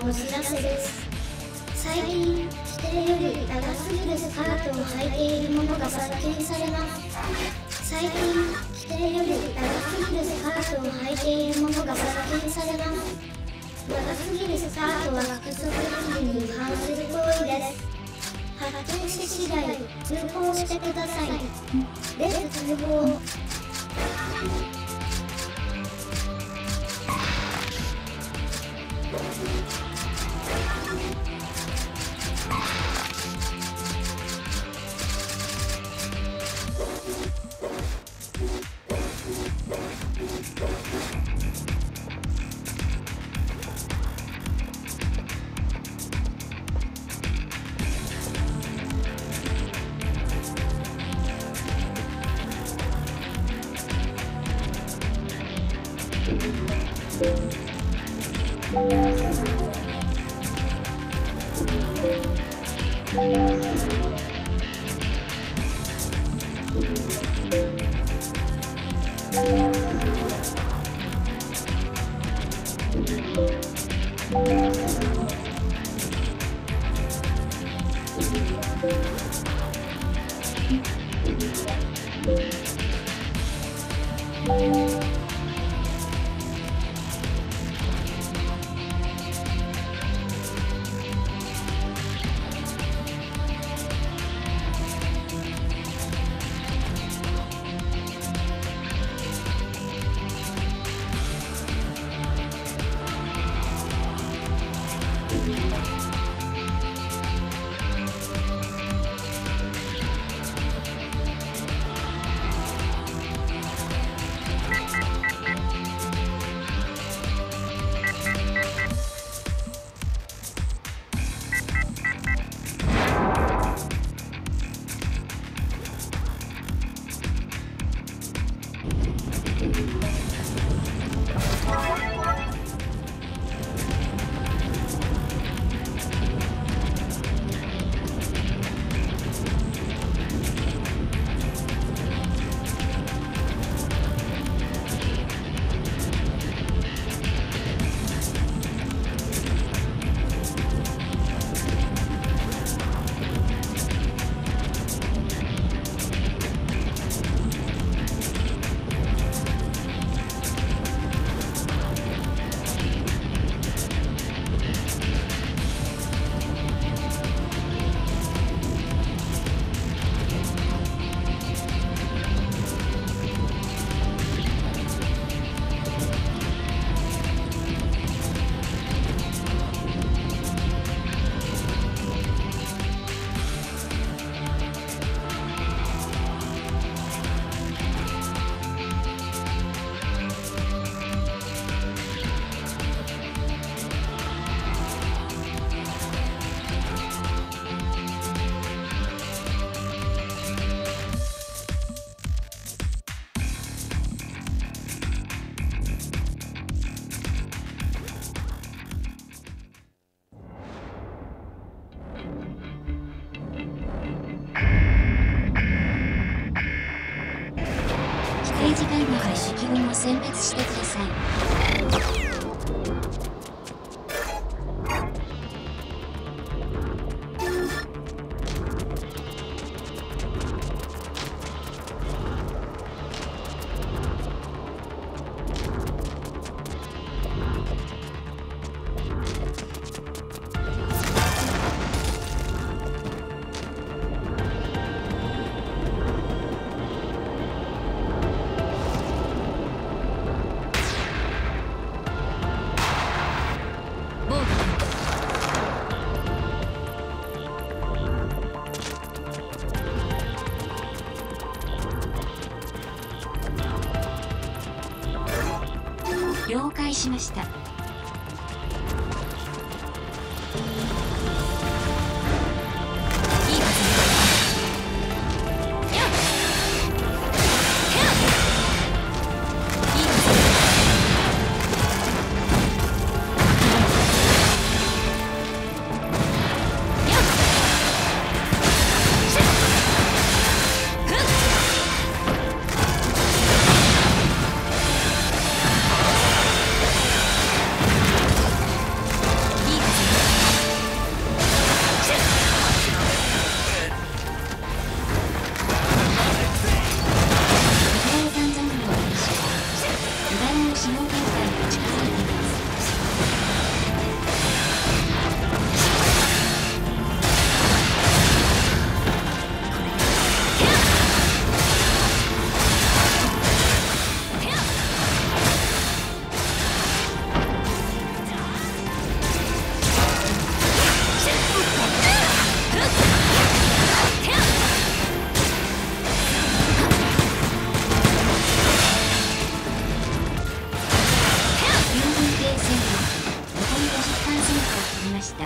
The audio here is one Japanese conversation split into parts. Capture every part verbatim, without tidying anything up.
お知らせです。最近、規定より長すぎるスカートを履いているものが発見されます。最近、規定より長すぎるスカートを履いているものが発見されます。長すぎるスカートは服装ルールに違反する行為です。発見し次第、通報してください。レッツ通報。 時間内に敵軍を殲滅してください。了解しました。 「 ました。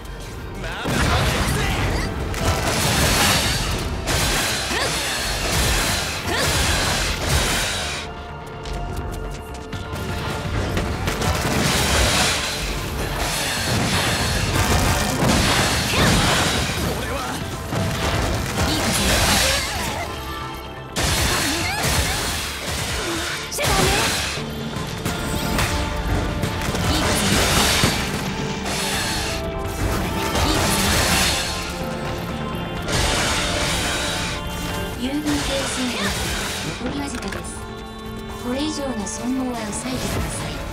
郵便停戦力残りわずかです。これ以上の損耗は抑えてください。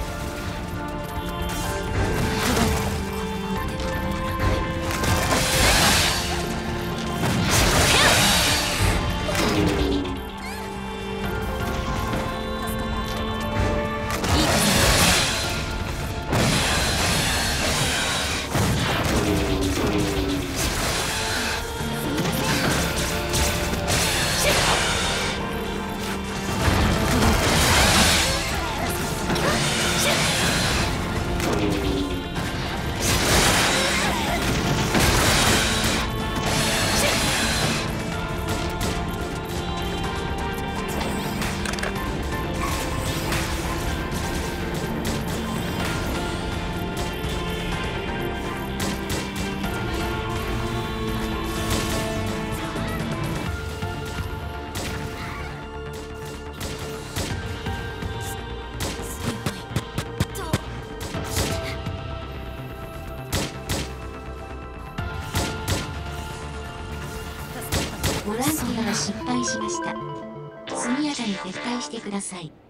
ボランティアは失敗しました。速やかに撤退してください。